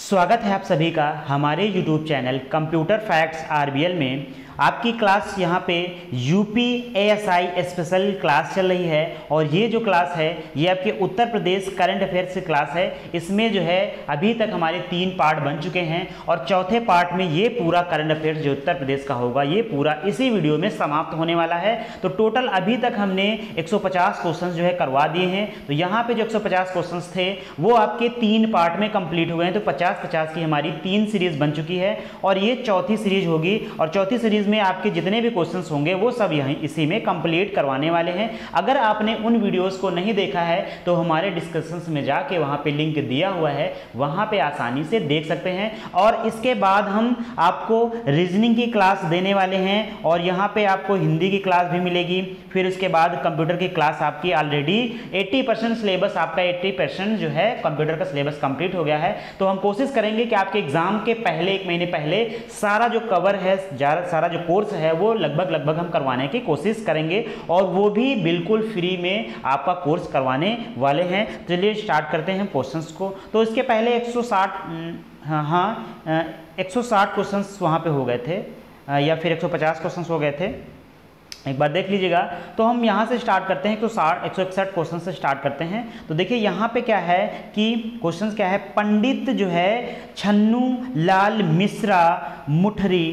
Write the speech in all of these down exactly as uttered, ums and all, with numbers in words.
स्वागत है आप सभी का हमारे YouTube channel computer facts RBL में। आपकी क्लास यहाँ पे यूपी एएसआई स्पेशल क्लास चल रही है और ये जो क्लास है ये आपके उत्तर प्रदेश करंट अफेयर्स की क्लास है। इसमें जो है अभी तक हमारे तीन पार्ट बन चुके हैं और चौथे पार्ट में ये पूरा करंट अफेयर्स जो उत्तर प्रदेश का होगा ये पूरा इसी वीडियो में समाप्त होने वाला है। तो टोटल अभी तक हमने एक सौ पचास क्वेश्चन जो है करवा दिए हैं। तो यहाँ पे जो एक सौ पचास क्वेश्चन थे वो आपके तीन पार्ट में कंप्लीट हुए हैं। तो पचास पचास की हमारी तीन सीरीज बन चुकी है और ये चौथी सीरीज होगी और चौथी सीरीज में आपके जितने भी क्वेश्चंस होंगे वो सब यहीं इसी में कंप्लीट करवाने वाले हैं। अगर आपने उन वीडियोस को नहीं देखा है तो हमारे डिस्कशंस में जाके वहां पे लिंक दिया हुआ है, वहां पे आसानी से देख सकते हैं। और इसके बाद हम आपको रीजनिंग की क्लास देने वाले हैं और यहाँ पे आपको हिंदी की क्लास भी मिलेगी। फिर उसके बाद कंप्यूटर की क्लास आपकी ऑलरेडी अस्सी परसेंट सिलेबस आपका अस्सी परसेंट जो है कंप्यूटर का सिलेबस कंप्लीट हो गया है। तो हम कोशिश करेंगे कि आपके एग्जाम के पहले एक महीने पहले सारा जो कवर है, सारा जो कोर्स है वो लगभग लगभग हम करवाने की कोशिश करेंगे और वो भी बिल्कुल फ्री में आपका कोर्स करवाने वाले हैं। चलिए स्टार्ट करते हैं क्वेश्चंस को। तो इसके पहले एक सौ साठ हाँ हाँ एक सौ साठ क्वेश्चंस वहाँ पे हो गए थे या फिर एक सौ पचास क्वेश्चंस हो गए थे, एक बार देख लीजिएगा। तो हम यहाँ से स्टार्ट करते हैं, एक सौ साठ एक सौ इकसठ क्वेश्चन से स्टार्ट करते हैं। तो देखिए यहाँ पे क्या है कि क्वेश्चन क्या है, पंडित जो है छन्नू लाल मिश्रा मुठरी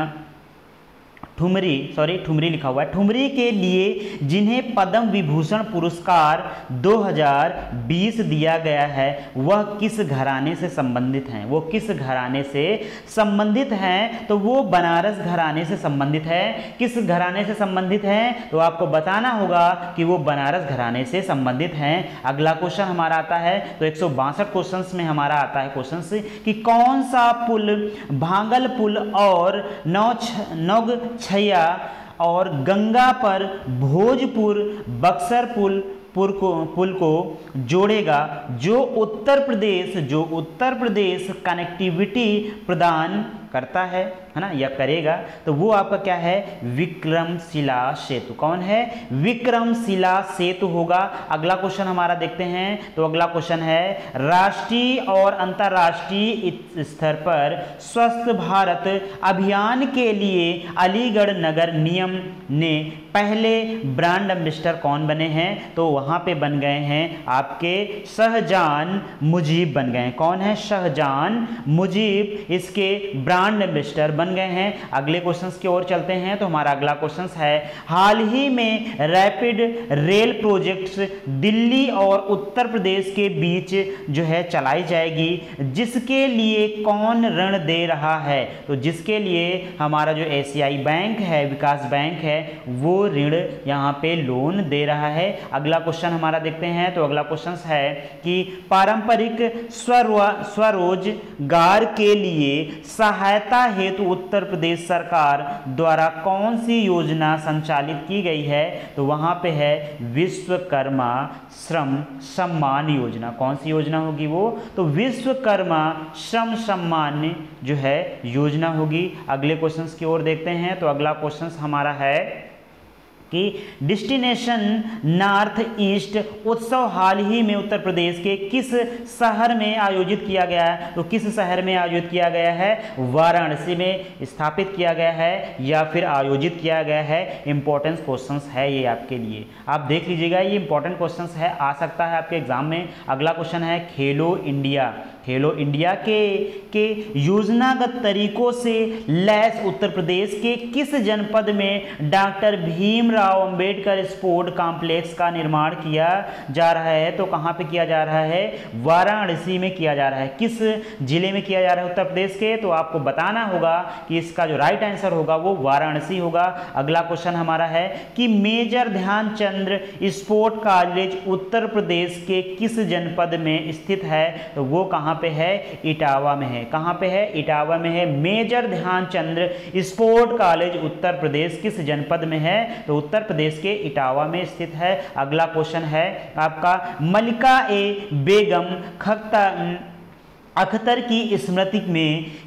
ठुमरी सॉरी ठुमरी लिखा हुआ है ठुमरी के लिए जिन्हें पद्म विभूषण पुरस्कार दो हज़ार बीस दिया गया है वह किस घराने से संबंधित हैं? वो किस घराने से संबंधित हैं? तो वो बनारस घराने से संबंधित है। किस घराने से संबंधित हैं? तो आपको बताना होगा कि वो बनारस घराने से संबंधित हैं। अगला क्वेश्चन हमारा आता है तो एक सौ बासठ क्वेश्चन में हमारा आता है क्वेश्चन कि कौन सा पुल भांगल पुल और नौ नौग छैया और गंगा पर भोजपुर बक्सर पुल पुल को पुल को जोड़ेगा, जो उत्तर प्रदेश जो उत्तर प्रदेश कनेक्टिविटी प्रदान करता है है ना या करेगा। तो वो आपका क्या है, विक्रमशिला सेतु। कौन है? विक्रमशिला सेतु होगा। अगला क्वेश्चन हमारा देखते हैं। तो अगला क्वेश्चन है राष्ट्रीय और अंतर्राष्ट्रीय स्तर पर स्वस्थ भारत अभियान के लिए अलीगढ़ नगर निगम ने पहले ब्रांड एम्बेसडर कौन बने हैं? तो वहां पे बन गए हैं आपके शाहजान मुजीब बन गए हैं। कौन है? शाहजान मुजीब इसके ब्रांड एम्बेसडर बन गए हैं। अगले क्वेश्चंस की ओर चलते हैं। तो हमारा अगला क्वेश्चन है हाल ही में रैपिड रेल प्रोजेक्ट्स दिल्ली और उत्तर प्रदेश के बीच जो है चलाई जाएगी, जिसके लिए कौन ऋण दे रहा है? तो जिसके लिए हमारा जो एशियाई बैंक है, विकास बैंक है, वो ऋण यहाँ पे लोन दे रहा है। अगला क्वेश्चन हमारा देखते हैं। तो अगला क्वेश्चन है कि पारंपरिक स्वरोजगार के लिए सहायता हेतु उत्तर प्रदेश सरकार द्वारा कौन सी योजना संचालित की गई है? तो वहां पे है विश्वकर्मा श्रम सम्मान योजना। कौन सी योजना होगी वो? तो विश्वकर्मा श्रम सम्मान जो है योजना होगी। अगले क्वेश्चंस की ओर देखते हैं। तो अगला क्वेश्चन हमारा है कि डेस्टिनेशन नॉर्थ ईस्ट उत्सव हाल ही में उत्तर प्रदेश के किस शहर में आयोजित किया गया है? तो किस शहर में आयोजित किया गया है? वाराणसी में स्थापित किया गया है या फिर आयोजित किया गया है। इंपॉर्टेंट क्वेश्चंस है ये आपके लिए, आप देख लीजिएगा, ये इंपॉर्टेंट क्वेश्चंस है, आ सकता है आपके एग्जाम में। अगला क्वेश्चन है खेलो इंडिया खेलो इंडिया के के योजनागत तरीकों से लैस उत्तर प्रदेश के किस जनपद में doctor Bhimrao Ambedkar sport complex का निर्माण किया जा रहा है? तो कहाँ पे किया जा रहा है? वाराणसी में किया जा रहा है। किस जिले में किया जा रहा है उत्तर प्रदेश के? तो आपको बताना होगा कि इसका जो राइट आंसर होगा वो वाराणसी होगा। अगला क्वेश्चन हमारा है कि major Dhyan Chand sport college Uttar Pradesh के किस जनपद में स्थित है? तो वो कहाँ पे है? इटावा में है। कहां पे है? इटावा में है। Major Dhyan Chand sport college Uttar Pradesh किस जनपद में है? तो उत्तर प्रदेश के इटावा में स्थित है। अगला क्वेश्चन है आपका मलिका ए बेगम खख्ता अख्तर की स्मृति में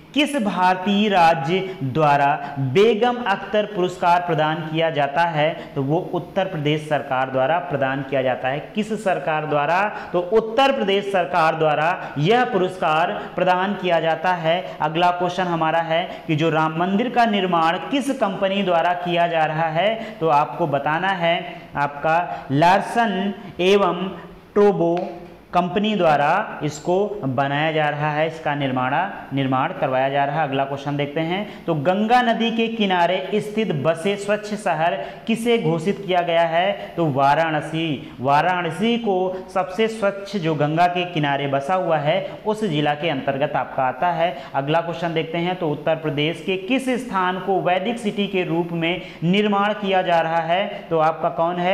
किस भारतीय राज्य द्वारा बेगम अख्तर पुरस्कार प्रदान किया जाता है? तो वो उत्तर प्रदेश सरकार द्वारा प्रदान किया जाता है। किस सरकार द्वारा? तो उत्तर प्रदेश सरकार द्वारा यह पुरस्कार प्रदान किया जाता है। अगला क्वेश्चन हमारा है कि जो राम मंदिर का निर्माण किस कंपनी द्वारा किया जा रहा है? तो आपको बताना है आपका लार्सन एवं टोब्रो कंपनी द्वारा इसको बनाया जा रहा है, इसका निर्माण निर्माण करवाया जा रहा है। अगला क्वेश्चन देखते हैं। तो गंगा नदी के किनारे स्थित बसे स्वच्छ शहर किसे घोषित किया गया है? तो वाराणसी। वाराणसी को सबसे स्वच्छ जो गंगा के किनारे बसा हुआ है उस जिला के अंतर्गत आपका आता है। अगला क्वेश्चन देखते हैं। तो उत्तर प्रदेश के किस स्थान को वैदिक सिटी के रूप में निर्माण किया जा रहा है? तो आपका कौन है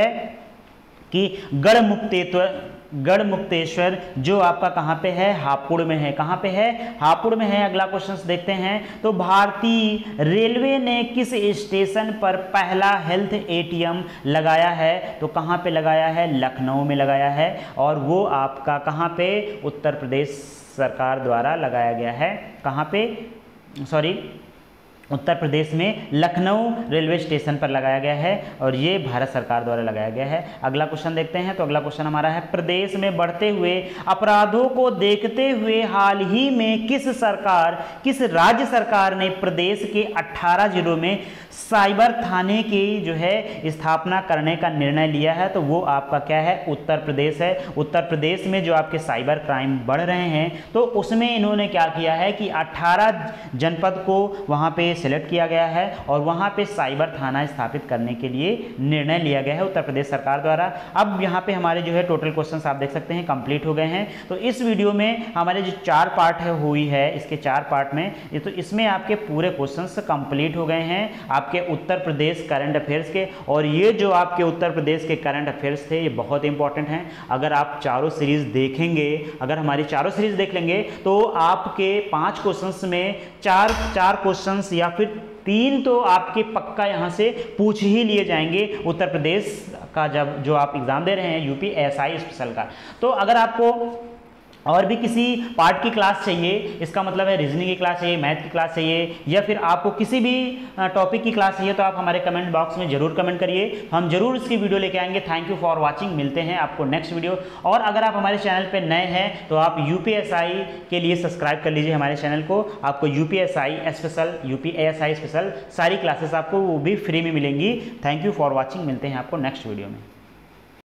कि गढ़मुक्तेश्वर गढ़मुक्तेश्वर जो आपका कहाँ पे है? हापुड़ में है। कहाँ पे है? हापुड़ में है। अगला क्वेश्चन देखते हैं। तो भारतीय रेलवे ने किस स्टेशन पर पहला हेल्थ एटीएम लगाया है? तो कहाँ पे लगाया है? लखनऊ में लगाया है। और वो आपका कहाँ पे? उत्तर प्रदेश सरकार द्वारा लगाया गया है। कहाँ पे? सॉरी उत्तर प्रदेश में लखनऊ रेलवे स्टेशन पर लगाया गया है और ये भारत सरकार द्वारा लगाया गया है। अगला क्वेश्चन देखते हैं। तो अगला क्वेश्चन हमारा है, प्रदेश में बढ़ते हुए अपराधों को देखते हुए हाल ही में किस सरकार किस राज्य सरकार ने प्रदेश के अठारह जिलों में साइबर थाने की जो है स्थापना करने का निर्णय लिया है? तो वो आपका क्या है? उत्तर प्रदेश है। उत्तर प्रदेश में जो आपके साइबर क्राइम बढ़ रहे हैं तो उसमें इन्होंने क्या किया है कि अठारह जनपद को वहाँ पे सेलेक्ट किया गया है और वहाँ पे साइबर थाना स्थापित करने के लिए निर्णय लिया गया है उत्तर प्रदेश सरकार द्वारा। अब यहाँ पे हमारे जो है टोटल क्वेश्चंस आप देख सकते हैं कंप्लीट हो गए हैं। तो इस वीडियो में हमारे जो चार पार्ट है हुई है, इसके चार पार्ट में ये तो इसमें आपके पूरे क्वेश्चंस कंप्लीट हो गए हैं आपके उत्तर प्रदेश करंट अफेयर्स के। और ये जो आपके उत्तर प्रदेश के करंट अफेयर्स थे ये बहुत इंपॉर्टेंट हैं। अगर आप चारों सीरीज देखेंगे, अगर हमारी चारों सीरीज देख लेंगे तो आपके पांच क्वेश्चंस में चार चार क्वेश्चंस या फिर तीन तो आपके पक्का यहाँ से पूछ ही लिए जाएंगे उत्तर प्रदेश का जब जो आप एग्जाम दे रहे हैं यूपी एएसआई स्पेशल का। तो अगर आपको और भी किसी पार्ट की क्लास चाहिए, इसका मतलब है रीजनिंग की क्लास चाहिए, मैथ की क्लास चाहिए या फिर आपको किसी भी टॉपिक की क्लास चाहिए तो आप हमारे कमेंट बॉक्स में जरूर कमेंट करिए, हम जरूर इसकी वीडियो लेके आएंगे। Thank you for watching. मिलते हैं आपको नेक्स्ट वीडियो। और अगर आप हमारे चैनल पे नए हैं तो आप यूपीएसआई के लिए सब्सक्राइब कर लीजिए हमारे चैनल को। आपको यूपीएसआई स्पेशल, यूपीएसआई स्पेशल सारी क्लासेस आपको वो भी फ्री में मिलेंगी। Thank you for watching. मिलते हैं आपको नेक्स्ट वीडियो में।